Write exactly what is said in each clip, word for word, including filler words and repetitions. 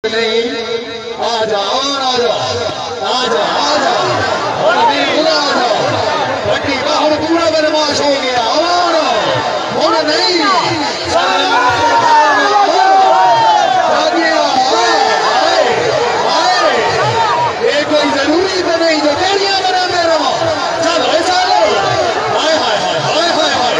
नहीं आजा आजा आजा आजा और भी आजा बड़ी का हम पूरा बदमाश हो गया और और नहीं ये कोई जरूरी तो नहीं जो तेरियां बनाते रहो चलो चलो हाय हाय हाय हाय हाय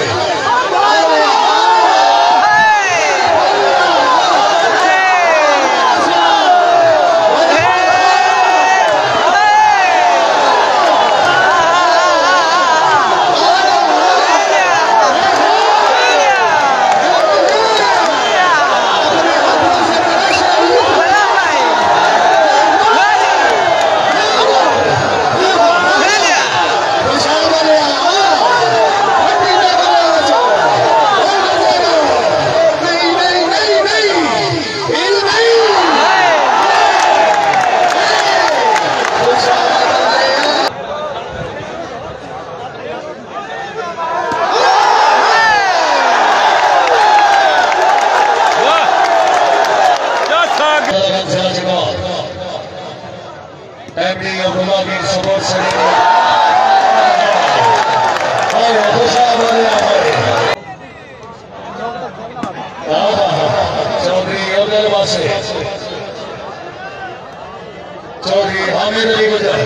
चौधरी हामिद अली गुजर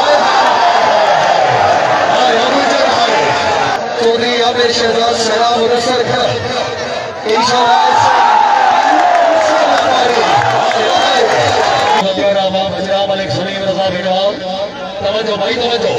चौधरी आमिर शहजाद सलाम मुदस्सर खर मलिक सलीम रजा बिनवाल तवज्जो भाई तवज्जो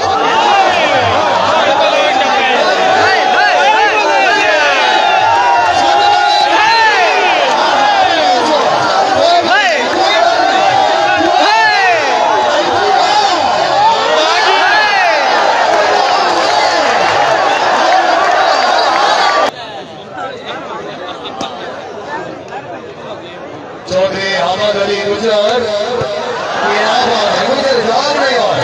चौधरी अहमद अली गुजर गुजर जा रहे हो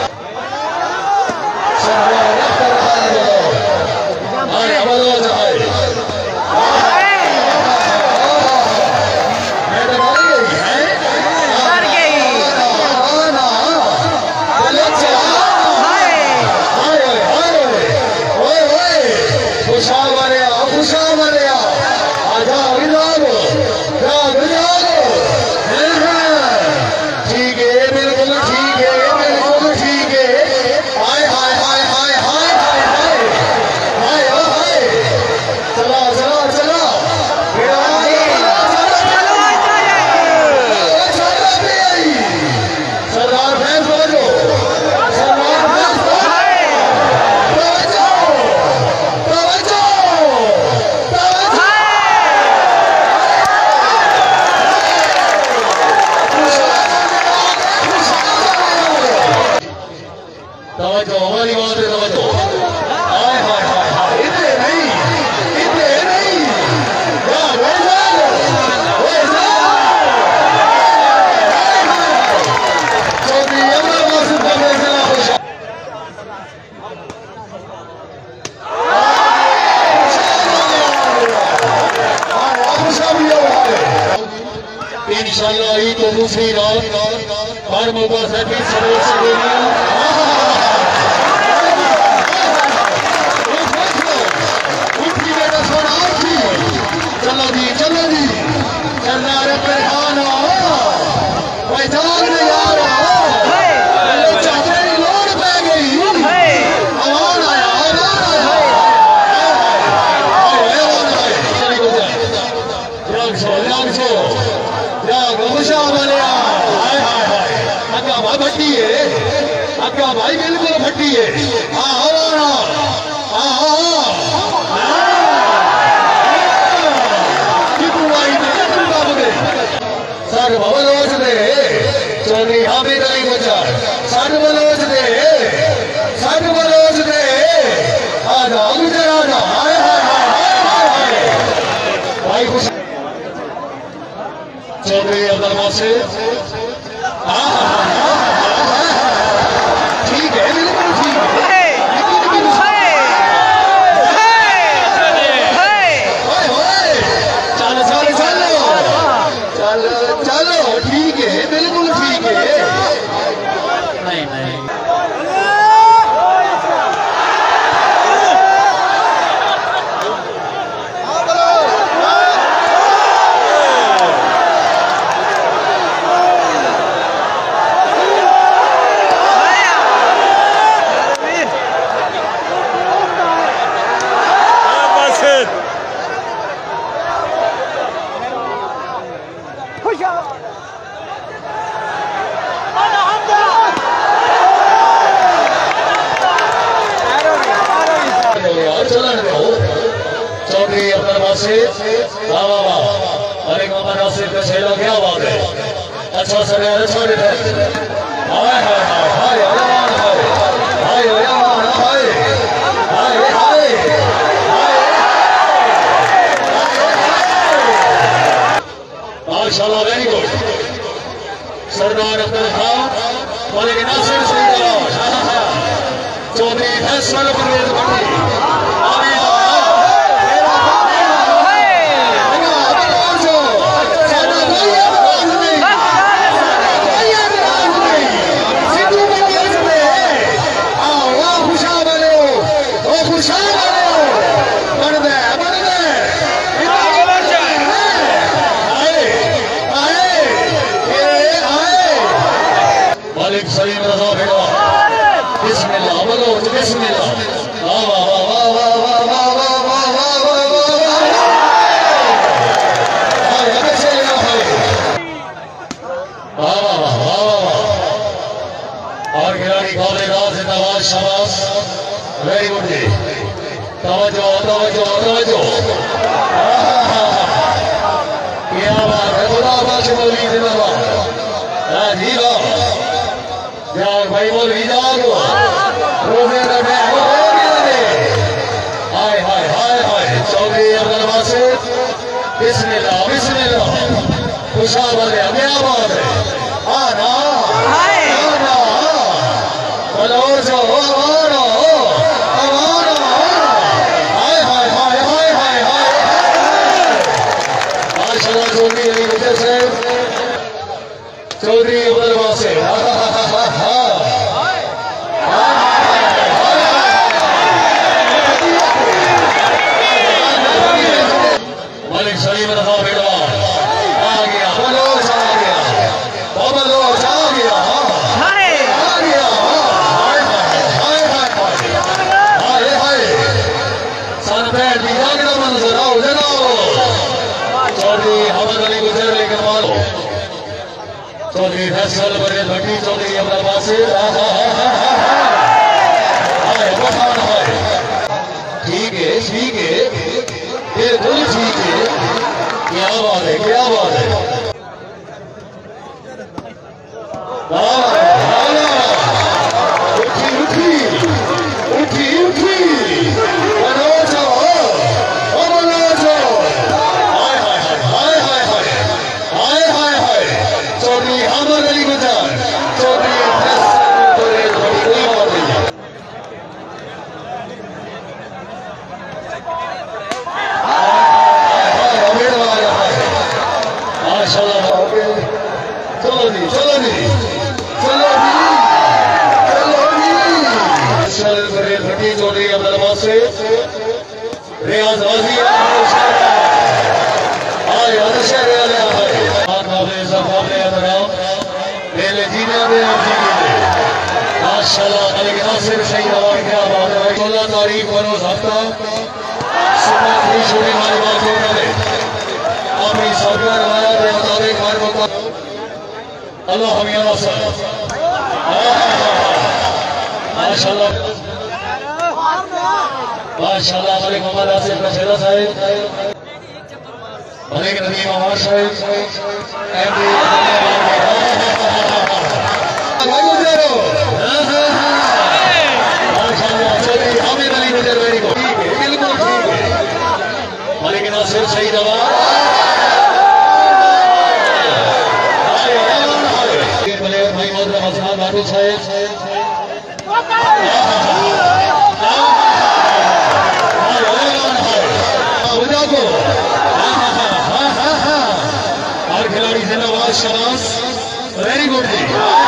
इंशाअल्लाह ही तो दूसरी रात हर मौका से भी सरोज से चलो जी चलो जी चलना रे परेशान पहचान यार चादर लोड़ पै गई आवाज आया भट्टी है आपका भाई बिल्कुल भट्टी है सर बलोच दे चौधरी हामिद अली गुजर सर बलोच दे सर बलोच दे आजा गुजर आजा हाय हाय भाई खुश चौधरी अब्दुल वासिफ ठीक है बिल्कुल ठीक है चलो चलो चलो चलो ठीक है, बिल्कुल ठीक है। नहीं नहीं चौधरी अब्दुल बासित, वाह वाह वाह, अरे मोहम्मद नासिर का छेड़ा क्या बात है, अच्छा सर अच्छा defence, hi hi hi hi Ayan hi hi Ayan hi hi hi माशाल्लाह वेरी गुड सरदार अब्दुल खान मलिक नासिर सही जवाब चौधरी फैसल परवेज भट्टी सलीम रजा भेड़ा बिस्मिल्लाह बोलो बिस्मिल्लाह वाह वाह वाह वाह वाह वाह वाह वाह वाह वाह वाह वाह वाह वाह वाह वाह और खिलाड़ी काबिल राज जिंदाबाद शाबाश वेरी गुड जी तवज्जो तवज्जो तवज्जो क्या बात है खुदा बाश मौली जिंदाबाद जी वाह यार भाई बोल भी जाओ रोजे का मैं हो गया रे हाय हाय हाय हाय चौधरी अब्दुल बासित बिस्मिल्लाह बिस्मिल्लाह खुशाबद है क्या बात है आना आना बलोर जो आना आना हाय hi hi hi hi hi माशाल्लाह चौधरी अली गुजर साहब चौधरी अब्दुल बासित सलीम रजा भेड़ा आ गया बलोच आ गया बलोच आ गया आ गया हाय हाय हाय हाय हाय सन पैर भी जागना मंजर आओ जनाओ चौधरी हमद अली गुजर लेकर मारो चौधरी फैसल परवेज भट्टी चौधरी अब्दुल बासित हाय बखान हाय ठीक है ठीक है बिल्कुल ठीक है क्या बात है क्या बात है उठी उठी उठी उठी मनोजो मनोजो हाय hi hi hi hi hi hi हाय चौधरी हमद अली गुजर चौधरी कोई बात नहीं चलो जी चलो जी चलो जी चलो जी भट्टी चौधरी अब्दुल बासित रियाज वाजी आए अदशे वाले आए काबिल ज़फ़ार अदराम मेले जीने दे माशाल्लाह मलिक नासिर सही जवाब क्या बात है सोलह तारीख बरोज हफ्ता सुबह की छोटी वाली बात हो रही अपनी सरकार वाला के मुताबिक हर वक्त अल्लाह हमें माशाल्लाह माशाल्लाह मलिक मोहम्मद आसिफ का शेरा साहिब मलिक नदीम मोहम्मद साहिब एमडी माशाल्लाह चौधरी हामिद अली गुजर वेरी गुड बिल्कुल ठीक है मलिक नासिर सही जवाब भाई मोहम्मद हसन बाबू साहब और खिलाड़ी जिंदाबाद शबाश वेरी गुड जी